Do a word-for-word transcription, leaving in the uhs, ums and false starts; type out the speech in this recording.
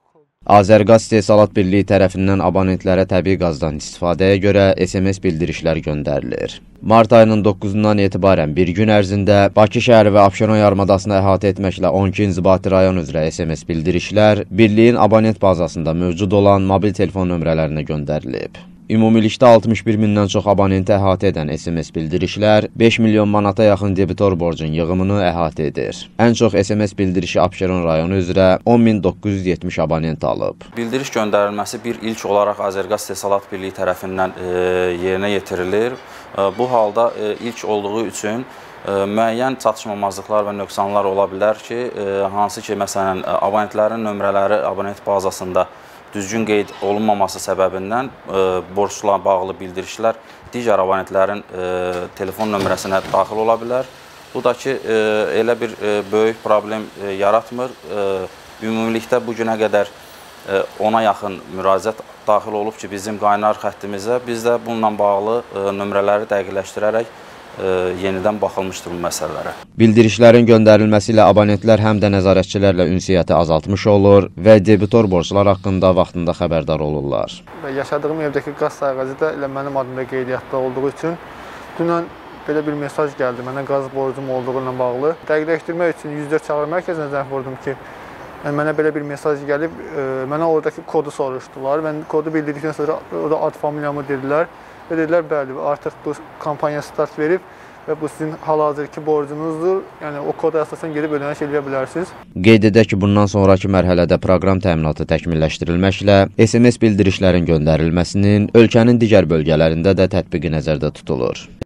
Azərqaz İstehsalat Birliyi tərəfindən abonentlərə təbii qazdan istifadəyə görə S M S bildirişlər göndərilir. Mart ayının doqquzundan etibarən bir gün ərzində Bakı şəhəri və Abşeron yarımadasını əhatə etməklə on iki inzibati rayon üzrə S M S bildirişlər Birliyin abonent bazasında mövcud olan mobil telefon nömrələrinə göndərilib. Ümumilikdə altmış bir mindən çox abonenti əhatə edən S M S bildirişlər beş milyon manata yaxın debitor borcun yığımını əhatə edir. Ən çox S M S bildirişi Abşeron rayonu üzrə on min doqquz yüz yetmiş abonent alıb. Bildiriş göndərilməsi bir ilk olaraq Azərqaz İstehsalat Birliyi tərəfindən e, yerinə yetirilir. E, bu halda e, ilk olduğu üçün e, müəyyən çatışmamazlıqlar və nöqsanlar ola bilər ki, e, hansı ki, məsələn, abonentlərin nömrələri abonent bazasında düzgün qeyd olunmaması səbəbindən e, borcla bağlı bildirişlər digər abonentlərin e, telefon nömrəsinə daxil ola bilər. Bu da ki, e, elə bir e, böyük problem e, yaratmır. E, ümumilikdə bu günə qədər e, ona yaxın müraciət daxil olub ki, bizim qaynar xəttimizə. Biz də bununla bağlı e, nömrələri dəqiqləşdirərək e, yenidən baxılmışdır bu məsələlərə. Bildirişlərin göndərilməsi ilə abonentlər həm də nəzarətçilərlə ünsiyyəti azaltmış olur və debitor borclar haqqında vaxtında xəbərdar olurlar. Yaşadığım evdəki qaz sayğacı da elə mənim adımda qeydiyyatda olduğu üçün dünən belə bir mesaj gəldi mənə qaz borcum olduğu ilə bağlı. Dəqiqləşdirmək üçün yüz dörd çağrı mərkəzinə zəng vurdum ki, yəni mənə belə bir mesaj gəlib, e, mənə oradakı kodu soruşdular. Mən kodu bildirdikdən sonra orada ad familiyamı dedilər. Və dedilər, bəli, artıq bu kampaniya start verib və bu sizin hal-hazırki borcunuzdur. Yəni, o koda əsasən gedib ödəniş edə bilərsiniz. Qeyd edək ki, bundan sonraki mərhələdə proqram təminatı təkmilləşdirilməklə S M S bildirişlərin göndərilməsinin ölkənin digər bölgələrində də tətbiqi nəzərdə tutulur.